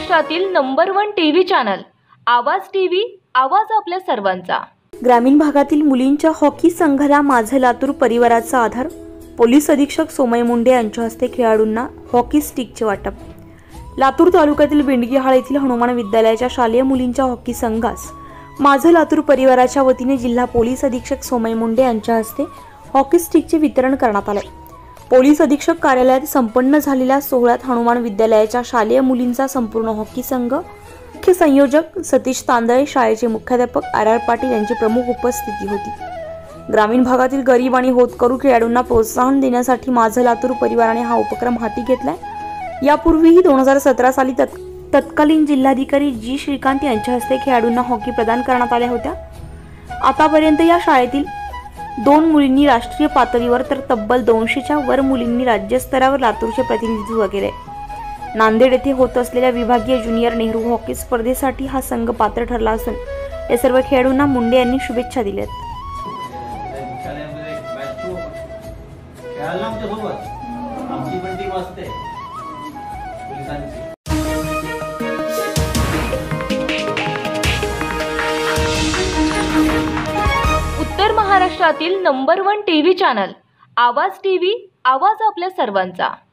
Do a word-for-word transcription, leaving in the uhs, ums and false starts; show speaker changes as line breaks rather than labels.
महाराष्ट्रातील number one TV channel Awaaz TV, आवाज आपल्या सर्वांचा।
ग्रामीण भागातील मुलींच्या हॉकी संघाला माझं लातूर परिवाराचा आधार। पोलीस अधीक्षक सोमय मुंडे यांच्या हस्ते खेळाडूंना हॉकी स्टिकचे वाटप। लातूर तालुक्यातील बिंडगीहाळ येथील हनुमान विद्यालयाच्या शालेय मुलींच्या हॉकी संघास माझं लातूर परिवाराच्या वतीने जिल्हा पोलीस अधीक्षक सोमय मुंडे यांच्या हस्ते हॉकी स्टिकचे वितरण करण्यात आले। पोलीस अधीक्षक कार्यालयात संपन्न झालेल्या सोहळ्यात हनुमान विद्यालयाच्या शालेय मुलींचा संपूर्ण हॉकी संघ, मुख्य संयोजक सतीश तांदळे, शाळेचे मुख्याध्यापक आर आर पाटील यांची प्रमुख उपस्थिती होती। ग्रामीण भागातील गरीब आणि होतकरू खेळाडूंना प्रोत्साहन देण्यासाठी माझं लातूर परिवाराने हा उपक्रम हाती घेतलाय। यापूर्वीही दोन हजार सतरा साली तत् तत्कालीन जिल्हाधिकारी जी श्रीकांत यांच्या हस्ते खेळाडूंना हॉकी प्रदान करण्यात आल्या होत्या। आतापर्यंत या शाळेतील दोन मुलींनी राष्ट्रीय पातळीवर तर तब्बल दोनशेच्या वर मुलींनी राज्यस्तरावर लातूरचे प्रतिनिधित्व केले। नांदेड येथे होत असलेल्या विभागीय ज्युनियर नेहरू हॉकी स्पर्धेसाठी हा संघ पात्र ठरला असून या सर्व खेळाडूंना मुंडे यांनी शुभेच्छा दिल्यात।
उत्तर महाराष्ट्रातील number one TV channel Awaaz TV, आवाज आपल्या सर्वांचा।